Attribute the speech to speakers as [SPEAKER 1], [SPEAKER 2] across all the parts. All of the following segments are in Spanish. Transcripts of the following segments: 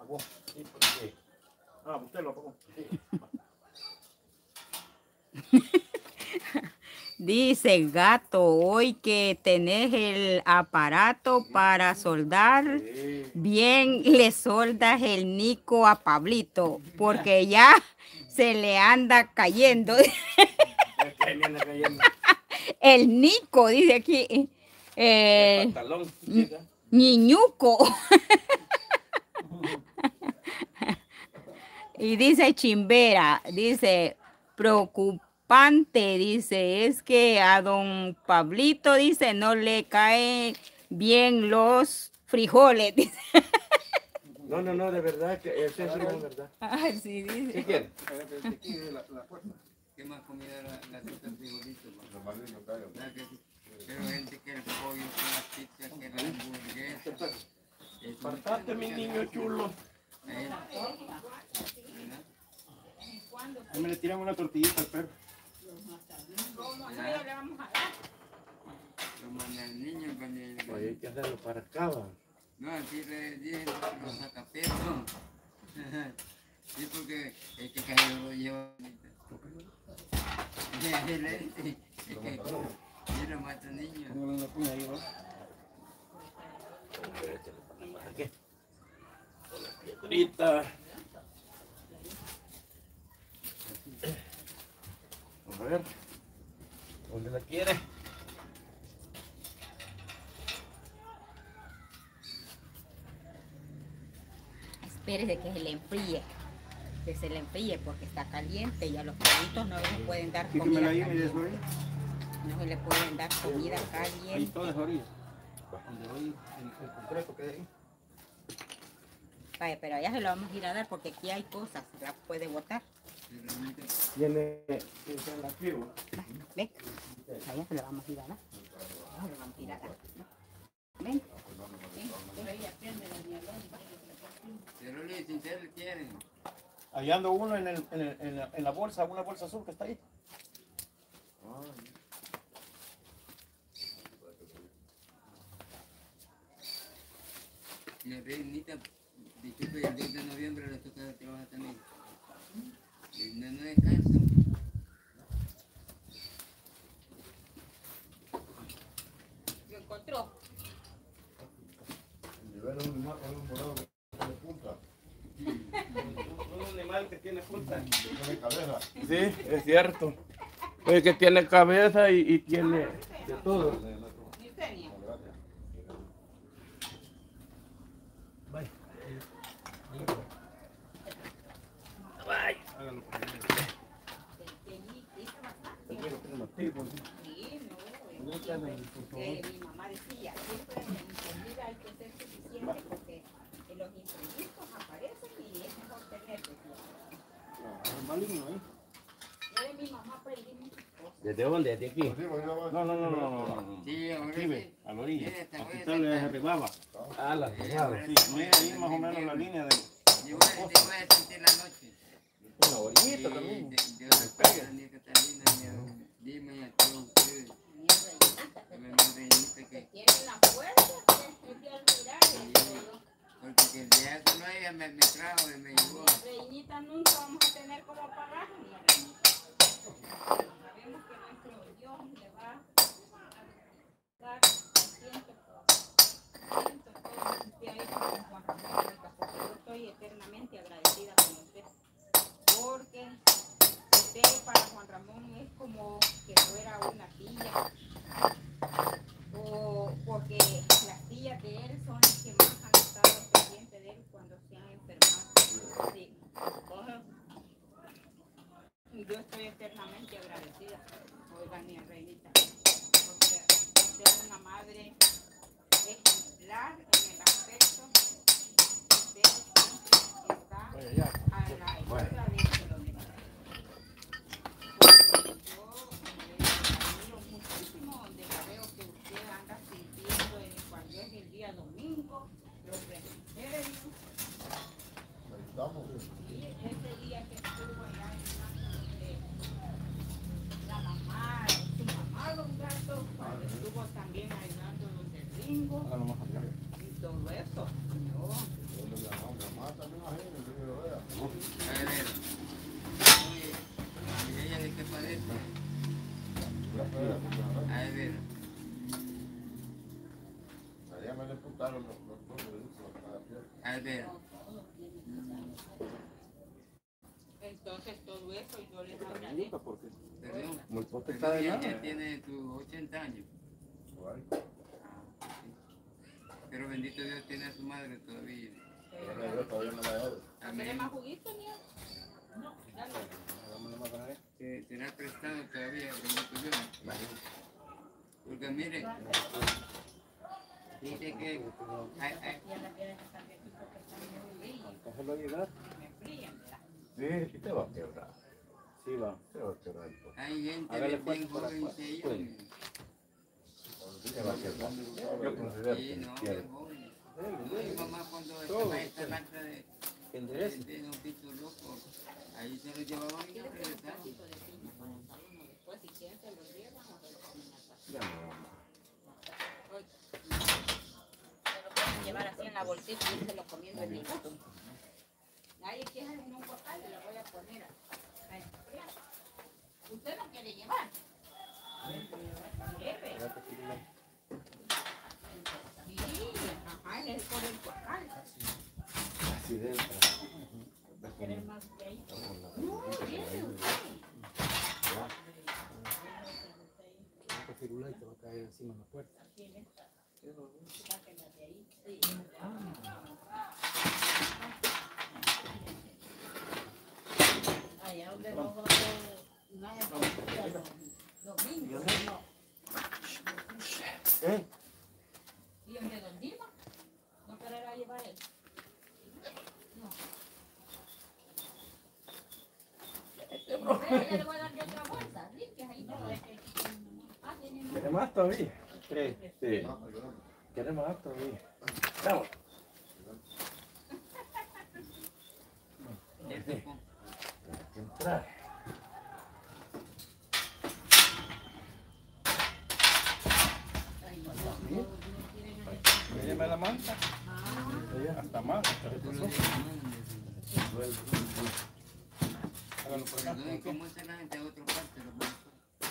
[SPEAKER 1] apagó. Sí, porque... Ah, usted lo apagó. Sí.
[SPEAKER 2] Dice Gato, hoy que tenés el aparato para soldar, bien le soldas el Nico a Pablito, porque ya se le anda cayendo. El Nico, dice aquí.
[SPEAKER 1] El pantalón.
[SPEAKER 2] Niñuco. Y dice Chimbera, dice, preocupante, dice, es que a don Pablito, dice, no le caen bien los frijoles, dice.
[SPEAKER 1] No, de verdad, que ese es verdad.
[SPEAKER 2] Ah, sí, dice.
[SPEAKER 1] ¿Qué quiere?
[SPEAKER 3] ¿Qué más comida la fruta del frijolito? Pero gente que el pollo, que la pizza, que la hamburguesa.
[SPEAKER 1] Apartate, mi niño chulo. Ahí me le tiran una tortillita al perro.
[SPEAKER 2] ¿Cómo no le vamos a dar?
[SPEAKER 3] Lo manda el niño con el...
[SPEAKER 1] Oye, hay que hacerlo para acá, va.
[SPEAKER 3] No, así le dije los sacaperos. Sí, porque el que cayó lo lleva. Y lo mata el niño.
[SPEAKER 1] Póngale una puña ahí, va. ¿Para qué? Con la piedrita. Vamos a ver. ¿Dónde la quiere?
[SPEAKER 2] Espérese que se le enfríe. Que se le enfríe porque está caliente y a los perritos no les pueden dar comida caliente. No se le pueden dar comida caliente.
[SPEAKER 1] Ahí todo es orilla. Donde voy el concreto que hay ahí.
[SPEAKER 2] Vaya, pero allá se lo vamos a ir a dar porque aquí hay cosas, la puede botar.
[SPEAKER 1] Tiene la fibra.
[SPEAKER 2] Ven, allá se lo vamos a ir a dar. No, le vamos a ir a dar. Ven,
[SPEAKER 3] Pero le sincero quieren.
[SPEAKER 1] Ahí ando uno en la bolsa, una bolsa azul que está ahí.
[SPEAKER 3] La reinita, disculpe, el 2 de noviembre le toca trabajar también. No descansan.
[SPEAKER 2] lo encontró.
[SPEAKER 1] Un animal que tiene punta. Tiene cabeza. Sí, es cierto. Es que tiene cabeza y tiene de todo. Bye. Bye. Hágalo por ahí.
[SPEAKER 2] Mi mamá decía, siempre en comida hay que ser suficiente porque los imprevistos aparecen y es mejor tener.
[SPEAKER 1] No, maligno, ¿eh?
[SPEAKER 2] Yo de mi mamá aprendí muchas cosas.
[SPEAKER 1] ¿Desde dónde? ¿De aquí? No.
[SPEAKER 3] Sí, ahora
[SPEAKER 1] Aquí ve, a la orilla.
[SPEAKER 3] Sí, esta
[SPEAKER 1] Aquí
[SPEAKER 3] vez
[SPEAKER 1] está la arribaba. Ah, la arribaba. Sí, ahí más o menos la línea de...
[SPEAKER 3] Yo voy a sentir la noche.
[SPEAKER 1] Una orillita también.
[SPEAKER 3] Yo a María Catalina y a Dima y a todos ustedes. Mi reinita que...
[SPEAKER 2] Tiene la fuerza que es de admirar.
[SPEAKER 3] Porque que el día que no ella me trajo y me llevó.
[SPEAKER 2] Reinita nunca vamos a tener como pagar ni reinita. Sabemos que nuestro Dios le va a dar ciento todo lo que usted ha hecho con Juan Ramón, porque yo estoy eternamente agradecida con usted. Porque usted para Juan Ramón es como que fuera una tía. O porque las tías de él son las que más han estado pendientes de él cuando se han enfermado. Sí. Yo estoy eternamente agradecida, oiga, mi reinita, porque usted es una madre ejemplar en el aspecto. Usted siempre está a la altura de este lo demás. Porque yo admiro muchísimo donde la veo que usted anda sintiendo cuando es el día domingo, los presbíteros. Y ese día que estuvo allá la mamá, su mamá, don Gato, cuando estuvo también ayudando los de Ringo y todo eso. No.
[SPEAKER 3] A ver. ¿Y ella de qué padece? A ver.
[SPEAKER 4] Allá me le apuntaron los
[SPEAKER 3] A ver.
[SPEAKER 2] Entonces todo eso yo les hablaré.
[SPEAKER 3] Perdón.
[SPEAKER 1] Muy poco
[SPEAKER 3] Pero
[SPEAKER 1] está de
[SPEAKER 3] ella
[SPEAKER 1] nada.
[SPEAKER 3] ya tiene sus 80 años. Pero bendito Dios tiene a su madre todavía.
[SPEAKER 4] todavía no la he dado.
[SPEAKER 2] ¿Hacerle
[SPEAKER 3] Amén.
[SPEAKER 2] más juguito, niño? No, dale.
[SPEAKER 3] Que será prestado todavía, bendito Dios. Porque mire, dice que
[SPEAKER 1] Déjalo llegar.
[SPEAKER 2] Me fríen, ¿verdad?
[SPEAKER 1] Sí, sí te va a quebrar. Sí va. Te va a quebrar.
[SPEAKER 3] hay gente
[SPEAKER 1] Hágale
[SPEAKER 3] bien
[SPEAKER 1] fuerza para
[SPEAKER 3] joven
[SPEAKER 1] afuera.
[SPEAKER 3] que ellos.
[SPEAKER 1] Te va a quebrar. Yo considero
[SPEAKER 3] Sí,
[SPEAKER 1] que
[SPEAKER 3] no,
[SPEAKER 1] quiere.
[SPEAKER 3] bien joven. Mi mamá cuando estaba esta lacra de los pitos locos, ahí se los llevaban y los regresaban.
[SPEAKER 2] Después, si quieren, se los llevan o se los comen acá.
[SPEAKER 1] Ya no.
[SPEAKER 2] Se lo pueden llevar así en la bolsita y se lo comiendo en el gusto. Nadie quiere en un costal y lo voy a poner a enfriar. ¿Usted no quiere llevar? Lleve. Sí, ajá, en el por el costal.
[SPEAKER 1] Así dentro.
[SPEAKER 2] ¿Quieres más de ahí? No, lleve usted.
[SPEAKER 1] Esta firula y te va a caer encima de la puerta.
[SPEAKER 2] Sáquenla de ahí. Sí. Allá donde los domingos. ¿Y donde Don Dima? ¿No querrá llevar él? No. Ya le voy a dar yo otra bolsa. Limpias ahí. Ah, tiene
[SPEAKER 1] ¿Quiere más todavía? Sí. ¿Quiere más todavía? Vamos.
[SPEAKER 3] Ya tocó.
[SPEAKER 1] Hay que entrar. Llévame la manta. Hasta más. Hágalo por acá.
[SPEAKER 3] Perdón, ¿cómo está la gente de otra parte? Los maestros?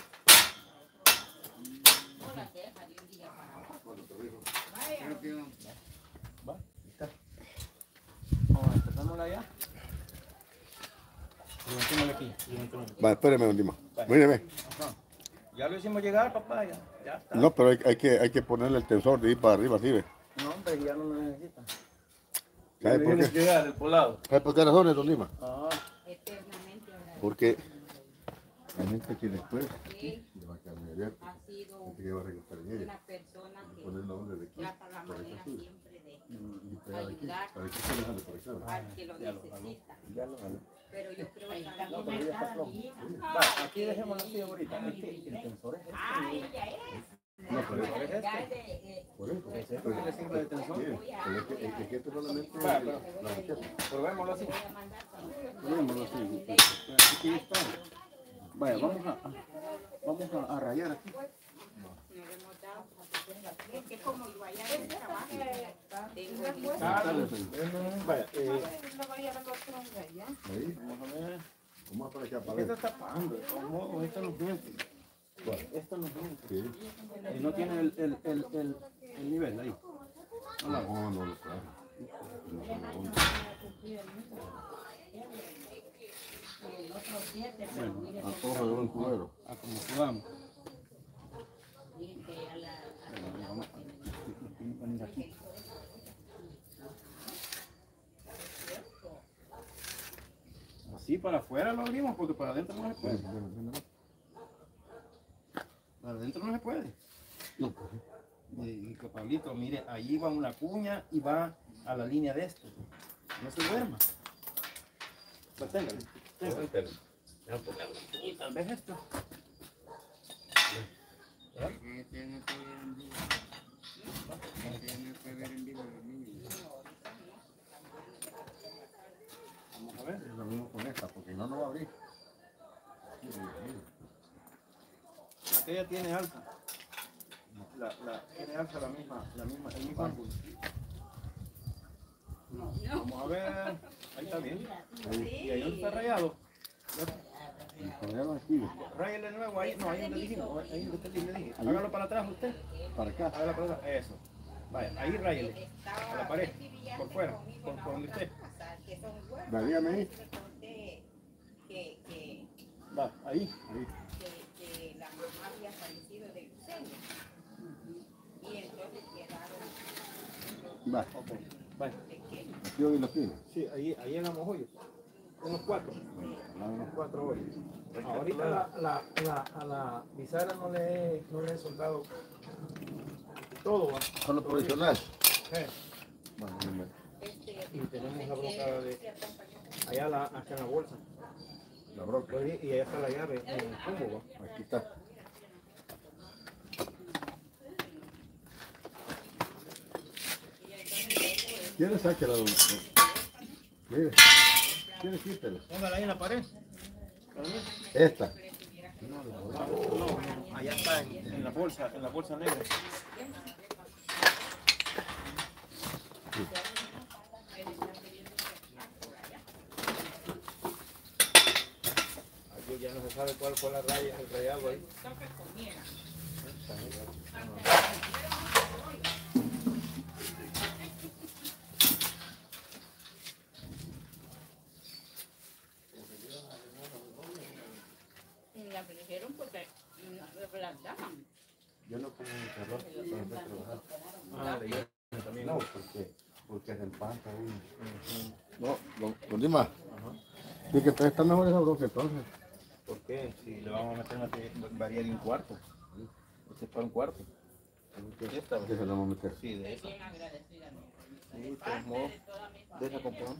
[SPEAKER 2] Hola, deja de un día para otro.
[SPEAKER 3] Creo que
[SPEAKER 1] Va, ahí está. Vamos, empezámosla ya. Levantémosla aquí.
[SPEAKER 4] Va, espérame, don Dima. Míreme.
[SPEAKER 1] Ajá. Ya lo hicimos llegar, papá, ya está.
[SPEAKER 4] No, pero hay que ponerle el tensor de ir para arriba, ¿sí ve?
[SPEAKER 1] No, hombre, ya no lo necesita.
[SPEAKER 4] ¿Sabe por
[SPEAKER 1] Tienes
[SPEAKER 4] qué?
[SPEAKER 1] que llegar del polado.
[SPEAKER 4] ¿Sabe por qué razones, don Dima?
[SPEAKER 1] Ah,
[SPEAKER 2] Eternamente oraré.
[SPEAKER 4] Porque la gente que después
[SPEAKER 2] Él
[SPEAKER 4] le va a quedar muy abierto.
[SPEAKER 2] ha sido
[SPEAKER 4] Gente que va a regresar en ella.
[SPEAKER 2] una persona
[SPEAKER 4] Poner el
[SPEAKER 2] que
[SPEAKER 4] nombre de aquí.
[SPEAKER 2] trata la
[SPEAKER 4] Para
[SPEAKER 2] manera
[SPEAKER 4] acá suyo.
[SPEAKER 2] siempre de
[SPEAKER 4] Y pegar aquí.
[SPEAKER 2] ayudar
[SPEAKER 4] Para que se dejan de por acá.
[SPEAKER 2] al que lo necesita.
[SPEAKER 1] ya lo ganó.
[SPEAKER 2] Pero yo creo que
[SPEAKER 1] No, pero
[SPEAKER 2] también
[SPEAKER 1] ya está flojo. Va, aquí dejémoslo así ahorita. Es que el tensor es este.
[SPEAKER 2] ah, ella es.
[SPEAKER 4] No, pero
[SPEAKER 1] Es
[SPEAKER 2] Ya
[SPEAKER 1] este.
[SPEAKER 2] de,
[SPEAKER 4] por eso.
[SPEAKER 1] Ese es el que le sirve de tensor.
[SPEAKER 4] Sí, el que solamente
[SPEAKER 1] Va, pero
[SPEAKER 4] la baqueta.
[SPEAKER 1] probémoslo así.
[SPEAKER 2] voy a mandar con
[SPEAKER 1] Probémoslo así. Aquí está. Vaya, vamos a rayar aquí.
[SPEAKER 2] no le hemos dado. Es que como yo allá en el trabajo tengo
[SPEAKER 1] Vaya,
[SPEAKER 4] Ahí.
[SPEAKER 1] vamos a ver.
[SPEAKER 4] ¿Cómo es para acá?
[SPEAKER 1] ¿Qué
[SPEAKER 4] Para
[SPEAKER 1] está
[SPEAKER 4] ver.
[SPEAKER 1] tapando? De todos modos, esto no es gente. Esto no es gente.
[SPEAKER 4] Sí.
[SPEAKER 1] Y no tiene el nivel ahí.
[SPEAKER 4] No, no lo traje.
[SPEAKER 1] Bueno,
[SPEAKER 4] A todos de un cubero.
[SPEAKER 1] a como podamos. Así para afuera lo abrimos porque para adentro no se puede. Para adentro no se puede.
[SPEAKER 4] No,
[SPEAKER 1] Y que Pablito, mire, ahí va una cuña y va a la línea de esto. No se duerma. Téngale. Y tal vez esto.
[SPEAKER 3] este no puede ver en vivo. Este no puede ver en vivo los niños.
[SPEAKER 1] Vamos a ver.
[SPEAKER 4] es lo mismo con esta, porque no va a abrir.
[SPEAKER 1] Aquella tiene alta. Tiene alta el mismo ángulo. Vamos a ver. Ahí está bien. Y ahí donde está rayado. Rayale de nuevo ahí. No, ahí donde dijimos. Ahí donde le dije. Hágalo para atrás usted.
[SPEAKER 4] Para acá.
[SPEAKER 1] Hágalo para atrás. Eso. Vaya, ahí rayale. A la pared. Por fuera. Por donde esté.
[SPEAKER 4] Dígame ahí.
[SPEAKER 1] Va, ahí.
[SPEAKER 2] Que la mamá había fallecido de leucemia. Y entonces quedaron
[SPEAKER 4] Va.
[SPEAKER 1] Ok. Vaya.
[SPEAKER 2] pequeños.
[SPEAKER 4] Aquí hoy lo tiene.
[SPEAKER 1] Sí, ahí hagamos hoyos. Unos 4. Unos 4 hoyos. Ahorita a la bisagra no le he soldado todo. ¿Va?
[SPEAKER 4] Solo provisional.
[SPEAKER 1] Bueno,
[SPEAKER 4] Bueno,
[SPEAKER 1] y tenemos la broca de allá acá en la bolsa.
[SPEAKER 4] la broca.
[SPEAKER 1] Y allá está la llave en el cubo. ¿Va?
[SPEAKER 4] Aquí está. ¿Quieres sáquela? Mire. ¿Quieres quítela?
[SPEAKER 1] Póngala ahí en la pared.
[SPEAKER 4] Esta.
[SPEAKER 1] No, allá está en la bolsa negra. Aquí ya no se sabe cuál fue la raya, el rayado ahí.
[SPEAKER 2] La prendieron porque no la daban.
[SPEAKER 4] Yo no como mucho arroz para hacer trabajar.
[SPEAKER 1] De hierro también.
[SPEAKER 4] No, porque se empanta uno. No, don Dimas. Sí, que está mejor esa broca entonces.
[SPEAKER 1] ¿Por qué? Si le vamos a meter una que varía de un cuarto. Este es para un cuarto. Esta,
[SPEAKER 4] ¿Qué se la vamos a meter?
[SPEAKER 1] sí, de esa.
[SPEAKER 2] Bien agradecida.
[SPEAKER 1] Sí, de todos modos, de esa compramos.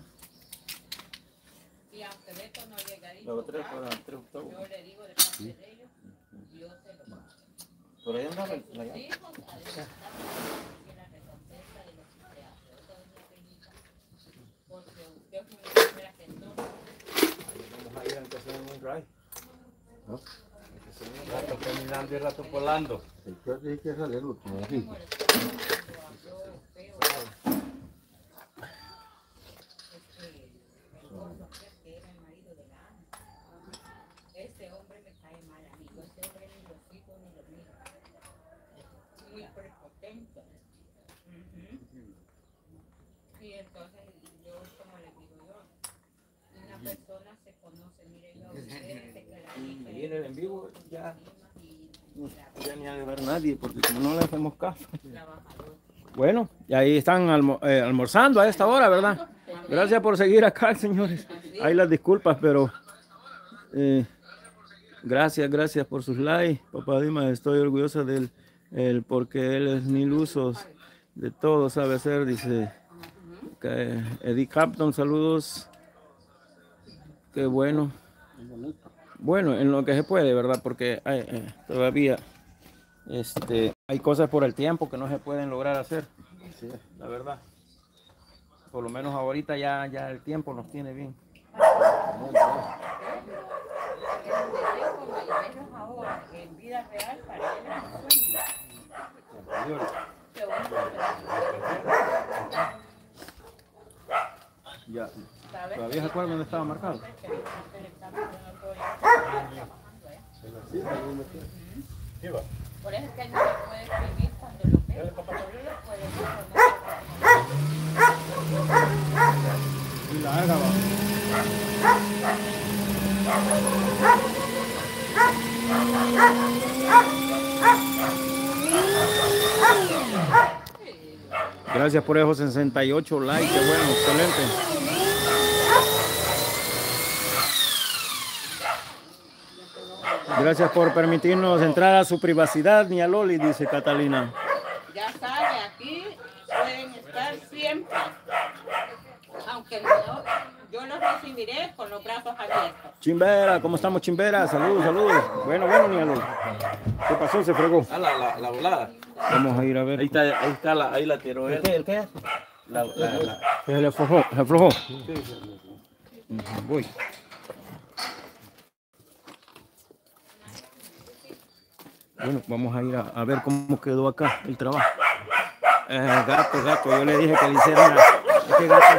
[SPEAKER 2] Y aunque Beto no llega ahí,
[SPEAKER 1] La otra es para 3 octavos.
[SPEAKER 2] yo le digo de parte de ellos, yo se lo
[SPEAKER 1] Por ahí andaba la llave.
[SPEAKER 2] digo, además, que la recompensa de los empleados. Eso es la penita. Porque usted fue una primera que no.
[SPEAKER 1] Vamos a ir a empezar en un drive.
[SPEAKER 4] ¿No?
[SPEAKER 3] Rato caminando y rato volando.
[SPEAKER 4] El que hay que salir el último, así.
[SPEAKER 2] Este hombre me cae mal, amigo. Este hombre ni los hijos ni los míos. Muy prepotente. Y entonces yo, como le digo yo, una persona se conoce, mire yo, usted se queda ahí,
[SPEAKER 1] Y viene en vivo, ya ni ha de ver nadie, porque como no le hacemos caso.
[SPEAKER 2] trabajador.
[SPEAKER 1] Bueno, y ahí están almorzando a esta hora, ¿verdad? Gracias por seguir acá, señores. Ahí las disculpas, pero gracias por sus likes. Papá Dimas, estoy orgullosa de él porque él es mil usos de todo, sabe hacer, dice Eddie Capton, saludos. Qué bueno. Bueno, en lo que se puede, ¿verdad? Porque todavía hay cosas por el tiempo que no se pueden lograr hacer, la verdad. Por lo menos ahorita ya el tiempo nos tiene bien.
[SPEAKER 2] Ahora, en vida real, para él es un sueño. Qué bueno.
[SPEAKER 1] Ya.
[SPEAKER 2] ¿Sabes?
[SPEAKER 1] ¿Todavía se acuerdan dónde estaba marcado?
[SPEAKER 2] Por eso es que él no le puede escribir cuando lo ve. Puede
[SPEAKER 1] Y la haga, Gracias por esos 68 likes, qué bueno, excelente. Gracias por permitirnos entrar a su privacidad, Nia Loli, dice Catalina.
[SPEAKER 2] Ya sabe, aquí pueden estar siempre. Aunque no, yo los recibiré con los brazos abiertos.
[SPEAKER 1] Chimbera, ¿cómo estamos, Chimbera? Saludos, saludos. Bueno, Nia Loli. ¿Qué pasó? ¿Se fregó?
[SPEAKER 3] La volada.
[SPEAKER 1] Vamos a ir a ver.
[SPEAKER 3] Ahí la tiró él.
[SPEAKER 1] ¿El qué?
[SPEAKER 3] La,
[SPEAKER 1] Se le aflojó. Se aflojó. Voy. Bueno, vamos a ir a ver cómo quedó acá el trabajo. Gato, yo le dije que le hiciera Es que gato,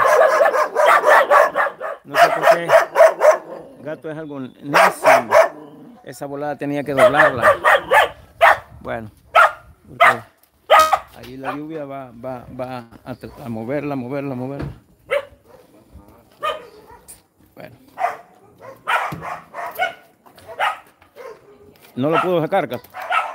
[SPEAKER 1] no sé por qué, gato es algo necio. Esa volada tenía que doblarla. Bueno, porque ahí la lluvia va a moverla. Bueno. No lo puedo sacar, gato.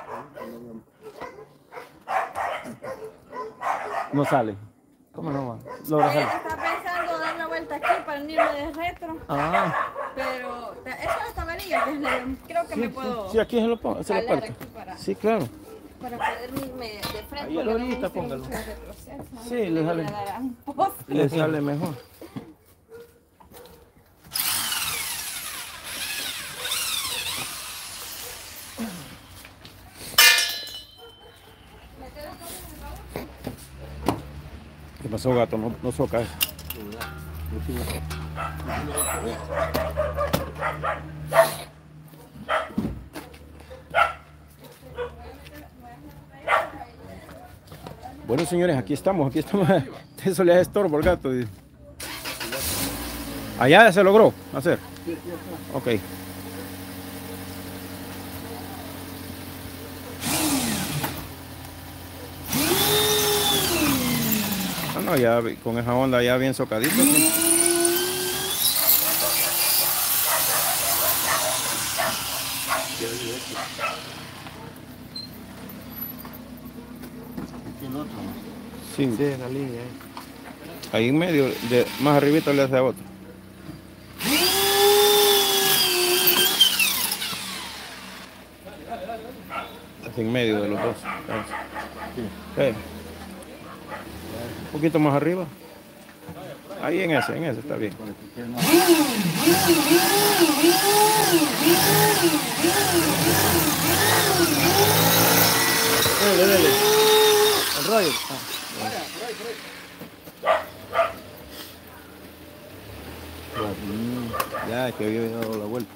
[SPEAKER 1] No sale. ¿Cómo no va? Logra salir.
[SPEAKER 2] Está pensando dar la vuelta aquí para irme de retro.
[SPEAKER 1] Ah,
[SPEAKER 2] Pero esa es esta varilla que es la- creo que me puedo
[SPEAKER 1] sí, aquí se lo pongo, se lo
[SPEAKER 2] jalar
[SPEAKER 1] parto.
[SPEAKER 2] aquí
[SPEAKER 1] Sí, claro.
[SPEAKER 2] para poder irme de frente.
[SPEAKER 1] Ahí
[SPEAKER 2] porque
[SPEAKER 1] ahorita
[SPEAKER 2] no me gusta
[SPEAKER 1] póngalo.
[SPEAKER 2] mucho el retroceso.
[SPEAKER 1] Sí, le sale.
[SPEAKER 2] voy a dar a un poste.
[SPEAKER 1] Le sale mejor. ¿Qué pasó, gato? No soca eso. Bueno, señores, aquí estamos. Eso le da estorbo al gato. Allá se logró hacer. Ok. Ah, no, ya con esa onda ya bien socadito. ¿Sí? Sí,
[SPEAKER 3] la línea.
[SPEAKER 1] ahí en medio, más arribita le hace a otro. Así en medio de los dos. Sí. Un poquito más arriba. Ahí en ese está bien. Dele. El rollo. Ya, es que había dado la vuelta.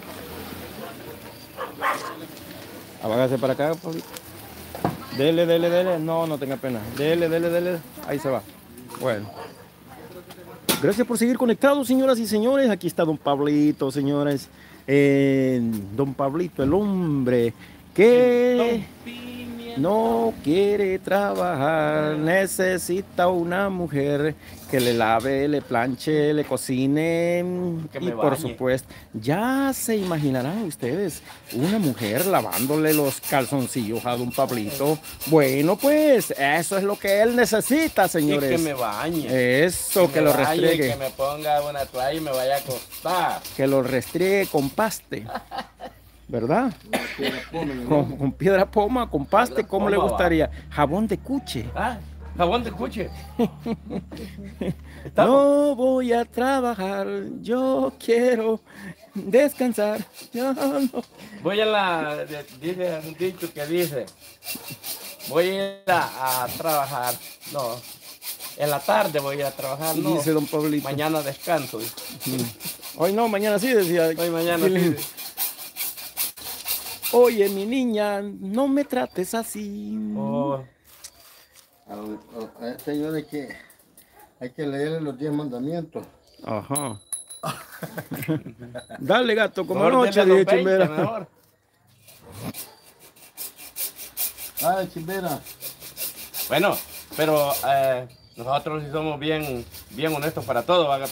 [SPEAKER 1] Avágase para acá, Pablito. Dele. No tenga pena. Dele. Ahí se va. Bueno. Gracias por seguir conectados, señoras y señores. Aquí está don Pablito, señores. Don Pablito, el hombre que no quiere trabajar, necesita una mujer que le lave, le planche, le cocine
[SPEAKER 3] Que
[SPEAKER 1] y
[SPEAKER 3] me
[SPEAKER 1] por
[SPEAKER 3] bañe.
[SPEAKER 1] supuesto, ya se imaginarán ustedes una mujer lavándole los calzoncillos a don Pablito. Bueno, pues eso es lo que él necesita, señores.
[SPEAKER 3] Y que me bañe.
[SPEAKER 1] Eso, que lo
[SPEAKER 3] me bañe,
[SPEAKER 1] restregue.
[SPEAKER 3] Que me ponga una toalla y me vaya a acostar.
[SPEAKER 1] Que lo restregue con paste, ¿verdad? Con piedra poma, con paste,
[SPEAKER 3] Piedra
[SPEAKER 1] ¿cómo le
[SPEAKER 3] poma,
[SPEAKER 1] gustaría? Jabón de cuche.
[SPEAKER 3] Ah, jabón de cuche.
[SPEAKER 1] No voy a trabajar, yo quiero descansar. Yo no.
[SPEAKER 3] Voy dice un dicho que dice, voy a ir a trabajar. No, en la tarde voy a ir a trabajar. No,
[SPEAKER 1] Dice don Pablito.
[SPEAKER 3] mañana descanso.
[SPEAKER 1] Hoy no, mañana sí, decía.
[SPEAKER 3] Hoy mañana sí.
[SPEAKER 1] Oye, mi niña, no me trates así.
[SPEAKER 3] Oh,
[SPEAKER 4] A este señor hay que leerle los 10 mandamientos.
[SPEAKER 1] Ajá. Dale, gato, como
[SPEAKER 3] mejor
[SPEAKER 1] anoche,
[SPEAKER 3] denle
[SPEAKER 1] dije
[SPEAKER 3] los 20
[SPEAKER 1] Chimbera.
[SPEAKER 3] mejor.
[SPEAKER 4] Ay, Chimbera.
[SPEAKER 3] Bueno, pero nosotros sí somos bien honestos para todo, ¿verdad?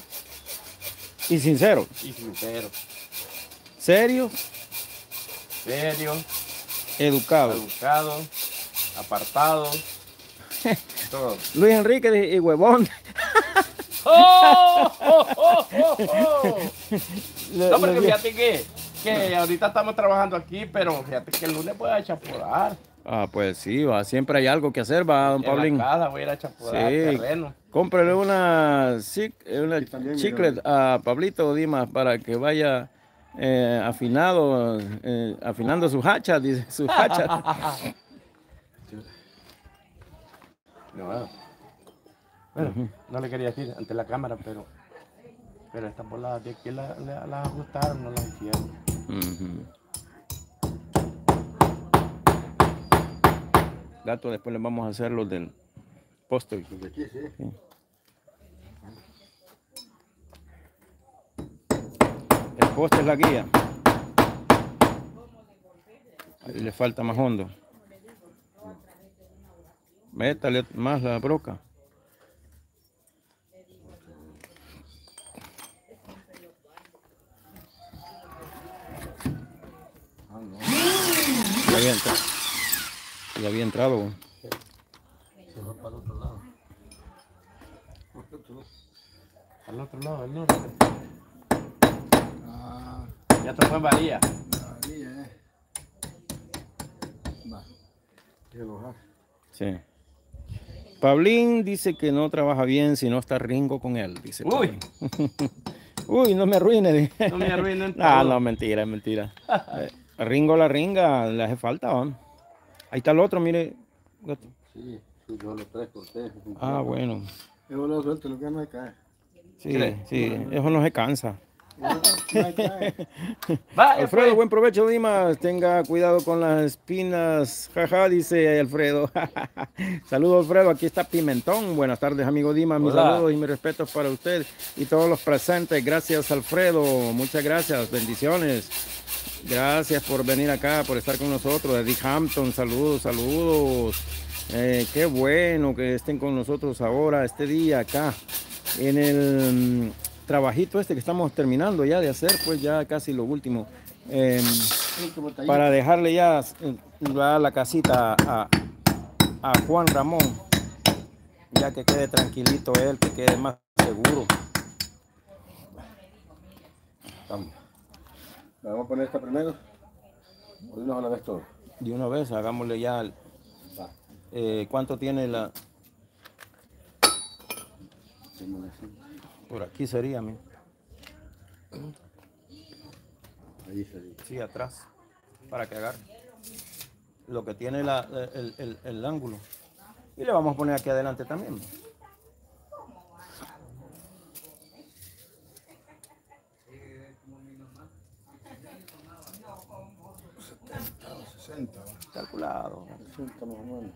[SPEAKER 1] Y sincero,
[SPEAKER 3] Y sinceros,
[SPEAKER 1] serio,
[SPEAKER 3] serios,
[SPEAKER 1] educado.
[SPEAKER 3] educados, apartados, todo.
[SPEAKER 1] Luis Enrique y huevón.
[SPEAKER 3] ¡Oh! ¡Oh! ¡Oh! ¡Oh! ¡Oh!
[SPEAKER 1] Le-
[SPEAKER 3] No, porque
[SPEAKER 1] le-
[SPEAKER 3] fíjate que ahorita estamos trabajando aquí, pero fíjate que el lunes voy a chaporar.
[SPEAKER 1] Ah, pues sí, va, siempre hay algo que hacer, va, don
[SPEAKER 3] En la
[SPEAKER 1] Pablín.
[SPEAKER 3] casa voy a ir a chaporar
[SPEAKER 1] Sí.
[SPEAKER 3] terreno.
[SPEAKER 1] Cómprele una
[SPEAKER 4] también,
[SPEAKER 1] chiclet a Pablito Dimas para que vaya afinando sus hachas, dice, sus hachas.
[SPEAKER 3] No, bueno, no le quería decir ante la cámara, pero estas voladas de aquí las ajustaron, no las hicieron.
[SPEAKER 1] Ujú. Gato, después le vamos a hacer los del poste.
[SPEAKER 4] Los de aquí, sí.
[SPEAKER 1] Sí. poste es la guía. Ahí le falta más hondo. Métale más la broca. Ya había entrado.
[SPEAKER 3] Se va para el otro lado. Al otro lado, al norte.
[SPEAKER 4] Ah,
[SPEAKER 3] Ya te fue María.
[SPEAKER 4] ahí, va. Quiero bajar.
[SPEAKER 1] Sí. Pablín dice que no trabaja bien si no está Ringo con él. Dice
[SPEAKER 3] Uy,
[SPEAKER 1] Uy, no me arruine.
[SPEAKER 3] no me arruinen
[SPEAKER 1] No,
[SPEAKER 3] todo.
[SPEAKER 1] no, mentira, es mentira. Ringo la ringa, le hace falta, ¿no? Ahí está el otro, mire.
[SPEAKER 4] Sí, yo los tres corté.
[SPEAKER 1] Ah, bueno.
[SPEAKER 4] Yo lo suelto, lo que no me cae.
[SPEAKER 1] Sí, sí, eso no se cansa.
[SPEAKER 4] No me cae.
[SPEAKER 3] Vaya,
[SPEAKER 1] Alfredo,
[SPEAKER 3] pues.
[SPEAKER 1] buen provecho, Dimas. Tenga cuidado con las espinas. Jaja, dice Alfredo. Saludos, Alfredo. Aquí está Pimentón. Buenas tardes, amigo Dimas. Mis
[SPEAKER 3] Hola.
[SPEAKER 1] saludos y mis respetos para usted y todos los presentes. Gracias, Alfredo. Muchas gracias. Bendiciones. Gracias por venir acá, por estar con nosotros. Eddie Hampton, saludos, saludos. Qué bueno que estén con nosotros ahora, este día acá, en el trabajito este que estamos terminando ya de hacer, pues ya casi lo último. Para dejarle ya la casita a Juan Ramón, ya que quede tranquilito él, que quede más seguro.
[SPEAKER 4] Vamos. Vamos a poner esta primero. O de una sola vez todo.
[SPEAKER 1] De una vez, hagámosle ya.
[SPEAKER 4] Va.
[SPEAKER 1] ¿Cuánto tiene la? Por aquí sería, mi.
[SPEAKER 4] Ahí sería.
[SPEAKER 1] Sí, atrás, para que agarre lo que tiene el ángulo. Y le vamos a poner aquí adelante también.
[SPEAKER 4] 60.
[SPEAKER 1] Calculado.
[SPEAKER 4] 60 más o menos.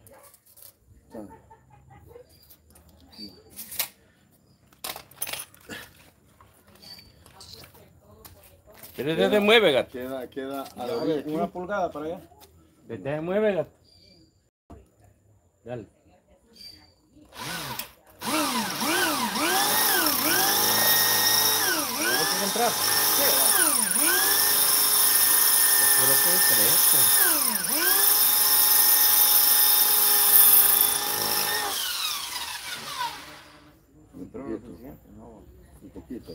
[SPEAKER 3] ¿Quieres se mueve, gato?
[SPEAKER 4] Queda a la
[SPEAKER 1] A ver,
[SPEAKER 4] orilla aquí.
[SPEAKER 1] una pulgada para allá.
[SPEAKER 3] Se mueve, gato. Dale.
[SPEAKER 1] ¿Hay que entrar?
[SPEAKER 3] Yo quiero que entre esto.
[SPEAKER 4] Un poquito. Un poquito.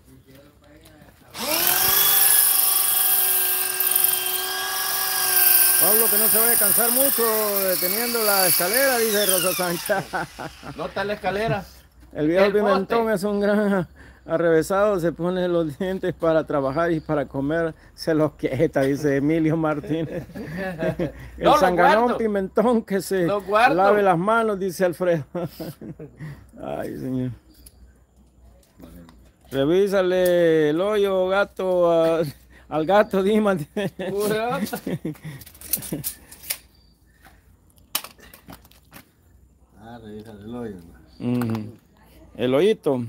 [SPEAKER 1] Pablo, que no se vaya a cansar mucho deteniendo la escalera, dice Rosa Sánchez.
[SPEAKER 3] No está la escalera.
[SPEAKER 1] El viejo
[SPEAKER 3] El
[SPEAKER 1] Pimentón
[SPEAKER 3] poste.
[SPEAKER 1] es un gran arrevesado, se pone los dientes para trabajar y para comer se los quieta, dice Emilio Martínez. El
[SPEAKER 3] No, lo
[SPEAKER 1] sanganón
[SPEAKER 3] guardo.
[SPEAKER 1] Pimentón que se
[SPEAKER 3] Lo guardo.
[SPEAKER 1] lave las manos, dice Alfredo. Ay, señor. Revísale el hoyo, gato, al gato, Dimas.
[SPEAKER 4] Ah, revisa el hoyo.
[SPEAKER 1] Ujú. El hoyito.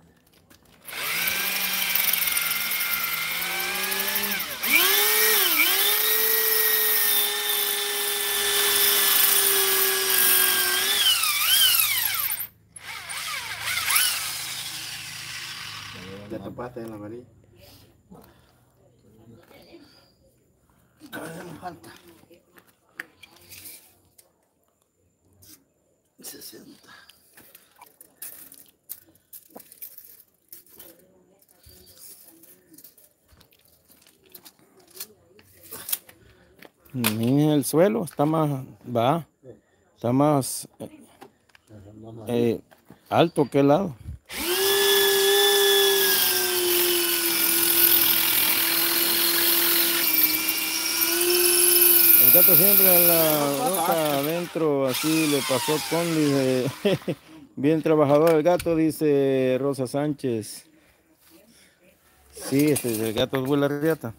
[SPEAKER 3] Ya tapaste en la varilla.
[SPEAKER 4] Me falta. 60.
[SPEAKER 1] El suelo está más, está más alto que el lado. El gato siempre en la boca adentro, así le pasó con, dice, bien trabajador el gato, dice Rosa Sánchez. Sí, el gato es la riata.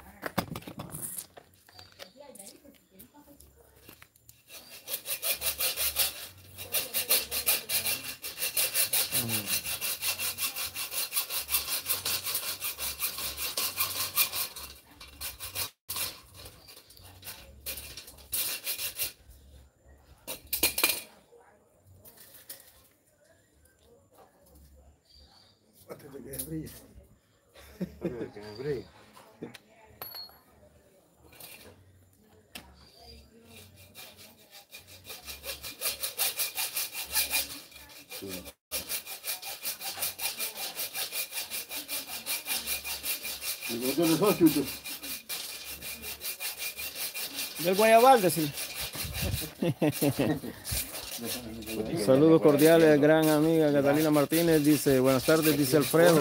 [SPEAKER 4] Que brille.
[SPEAKER 3] Que me brille.
[SPEAKER 4] ¿Y vos tienes dos, Chucho?
[SPEAKER 1] Del Guayabal, decir. Saludos cordiales, gran amiga Catalina Martínez. Dice, buenas tardes, dice Alfredo.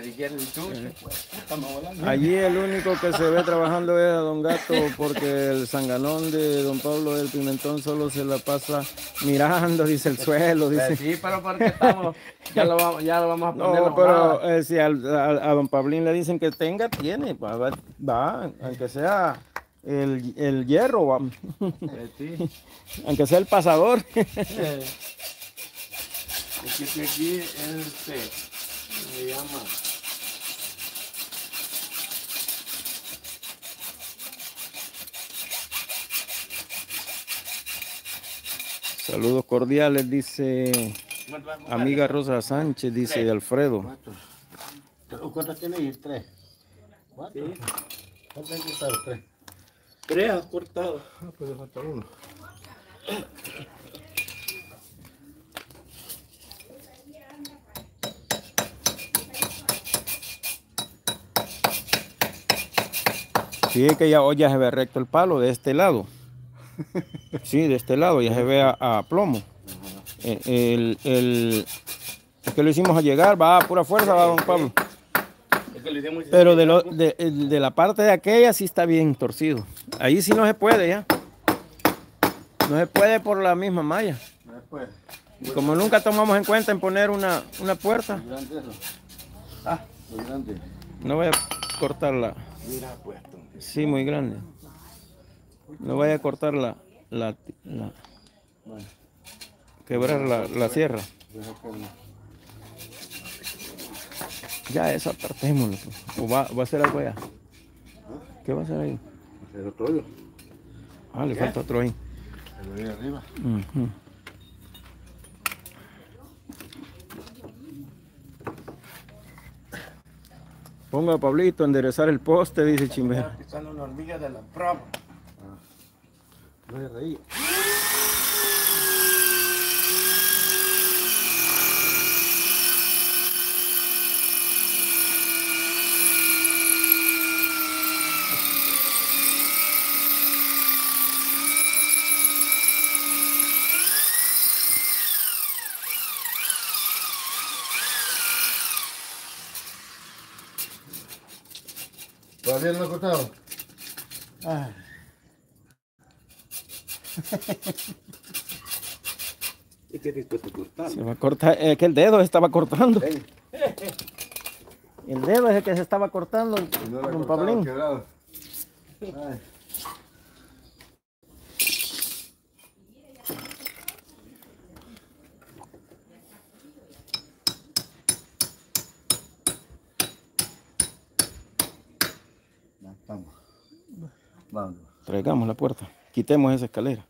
[SPEAKER 1] Allí el único que se ve trabajando es a Don Gato, porque el zanganón de Don Pablo del Pimentón solo se la pasa mirando, dice el suelo. Dice.
[SPEAKER 3] Sí, pero porque estamos, ya lo vamos a poner.
[SPEAKER 1] No, pero si a Don Pablín le dicen que tenga, tiene, va, aunque sea el hierro, va.
[SPEAKER 3] Sí.
[SPEAKER 1] Aunque sea el pasador.
[SPEAKER 3] Es que aquí me llama.
[SPEAKER 1] Saludos cordiales, dice amiga Rosa Sánchez, dice Alfredo.
[SPEAKER 4] ¿Cuántas tienes ahí? Tres. ¿Cuatro? ¿Cuántas hay cortado? Tres.
[SPEAKER 3] Tres has cortado.
[SPEAKER 4] Ah, pues le falta uno.
[SPEAKER 1] Sí, que ya hoy ya se ve recto el palo de este lado. Sí, de este lado ya se ve a plomo. Es que lo hicimos a llegar, va a pura fuerza, va Don Pablo. Pero de la parte de aquella sí está bien torcido. Ahí sí no se puede ya. No se puede por la misma malla.
[SPEAKER 4] Después.
[SPEAKER 1] Y como nunca tomamos en cuenta en poner una puerta,
[SPEAKER 4] Muy grande eso.
[SPEAKER 1] ah,
[SPEAKER 4] Muy grande.
[SPEAKER 1] no voy a cortarla.
[SPEAKER 3] Mira, puesto.
[SPEAKER 1] Sí, muy grande. No vaya a cortar
[SPEAKER 4] Bueno,
[SPEAKER 1] quebrar la sierra.
[SPEAKER 4] deja que
[SPEAKER 1] Ya eso apartémoslo. O va a hacer algo allá. ¿Qué va a hacer ahí?
[SPEAKER 4] hacer otro hoyo.
[SPEAKER 1] Ah, le falta otro ahí.
[SPEAKER 4] Se lo de arriba.
[SPEAKER 1] Ujú. Ponga a Pablito a enderezar el poste, dice Chimbero.
[SPEAKER 3] Estaba pisando una hormiga de la prueba.
[SPEAKER 4] No se reí. ¿Todavía no lo he cortado?
[SPEAKER 1] Ay.
[SPEAKER 3] ¿Y qué dispuesto a cortar?
[SPEAKER 1] Se va a cortar, es que el dedo se estaba cortando.
[SPEAKER 4] Ven.
[SPEAKER 1] El dedo es el que se estaba cortando,
[SPEAKER 4] Si no lo he
[SPEAKER 1] Don
[SPEAKER 4] cortado,
[SPEAKER 1] Pablín.
[SPEAKER 4] quebrado. Ay. Ya estamos. Vamos.
[SPEAKER 1] Traigamos la puerta, quitemos esa escalera.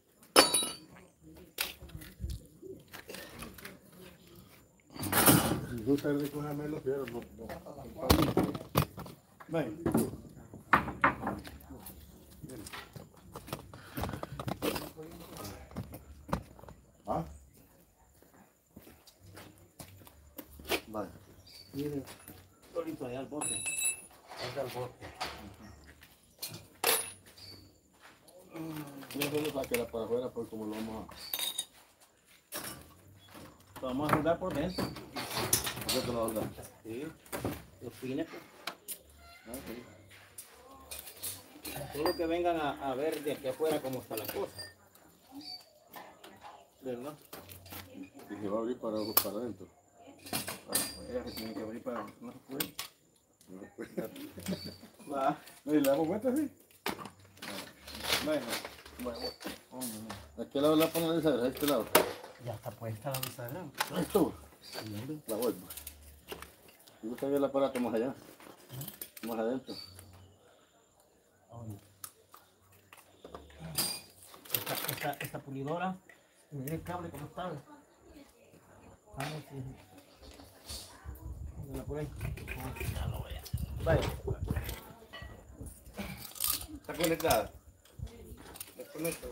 [SPEAKER 4] Si gusta recogerme los fieros, no.
[SPEAKER 3] Ven.
[SPEAKER 4] ¿Ah? Vale.
[SPEAKER 3] Miren, ahorita allá al bote. Allá al bote.
[SPEAKER 4] No sé para que la para afuera, pues como lo vamos
[SPEAKER 1] Lo vamos a jugar por dentro.
[SPEAKER 4] a hacer con la onda.
[SPEAKER 1] Sí, los pines.
[SPEAKER 4] Ah, sí.
[SPEAKER 1] Solo que vengan a ver de aquí afuera cómo está la cosa. ¿Verdad?
[SPEAKER 4] Y se va a abrir para adentro.
[SPEAKER 1] Ella se tiene que abrir para... No se puede.
[SPEAKER 4] No se puede.
[SPEAKER 1] Va.
[SPEAKER 4] No, y le damos vuelta así.
[SPEAKER 1] Bueno.
[SPEAKER 4] ¿A qué lado la ponen a esa? ¿A este lado?
[SPEAKER 1] Ya está puesta la bisagra.
[SPEAKER 4] Esto. La vuelvo. ¿Te gusta ver el aparato más allá? Más adentro.
[SPEAKER 1] Esta pulidora, mira el cable cómo está.
[SPEAKER 3] Pásenla por ahí. Vaya. ¿Está conectada? Desconecta.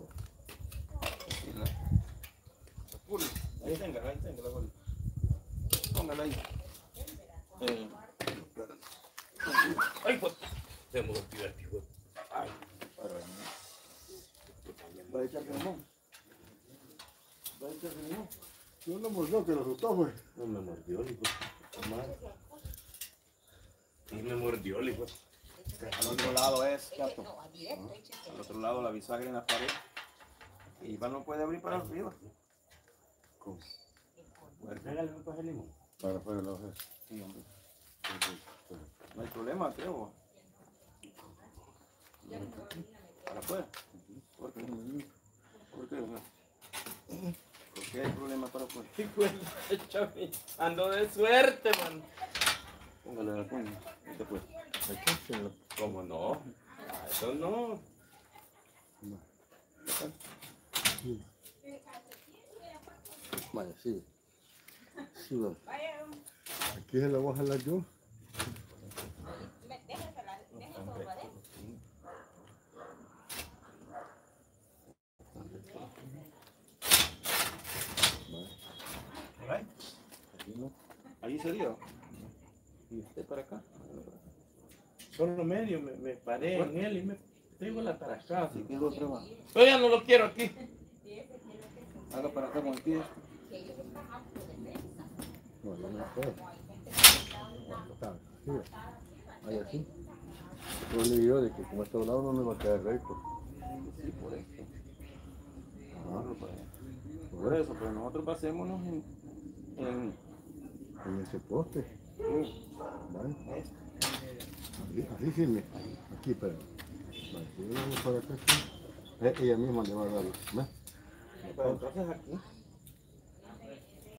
[SPEAKER 3] Ahí téngala la bolita. Póngala ahí. Ay, pues. Tengo que tirar, tío. Ay.
[SPEAKER 4] ¿Va a echar limón? ¿Va a echar limón? Yo no mordió, que lo asustó, pues.
[SPEAKER 3] No me mordió, hijo. Sí me mordió, hijo.
[SPEAKER 1] Al otro lado es, Chato. Al otro lado la bisagra en la pared. Y Iván no puede abrir para arriba.
[SPEAKER 4] ¿Cómo?
[SPEAKER 3] Regálame un paje de limón.
[SPEAKER 4] Para afuera la hoja.
[SPEAKER 1] Sí, hombre. No hay problema, creo. Para afuera. ¿Por qué? ¿Por qué? ¿Por qué hay problema para afuera?
[SPEAKER 3] Ando de suerte, man.
[SPEAKER 1] Póngale la cuña. Este pues.
[SPEAKER 3] ¿Cómo no? Eso no.
[SPEAKER 4] Vaya, sí. Sí, va. Aquí se la voy a jalar yo.
[SPEAKER 1] Ahí sería. Y usted para acá.
[SPEAKER 3] Solo medio me paré en él y me tengo la tarascada.
[SPEAKER 1] Si quiero otra más.
[SPEAKER 3] Pero ya no lo quiero aquí.
[SPEAKER 1] Haga para acá con el pie.
[SPEAKER 4] No, no me puedo. Ahí así. Yo le digo de que como está doblado no me va a quedar recto.
[SPEAKER 1] Sí, por eso.
[SPEAKER 4] Ajá.
[SPEAKER 1] Por eso, pero nosotros pasémonos en
[SPEAKER 4] En ese poste. Vale. Así firme. Aquí, pero. Vale, si yo lo hago para acá, ella misma le va a dar. ¿Ves?
[SPEAKER 1] entonces aquí.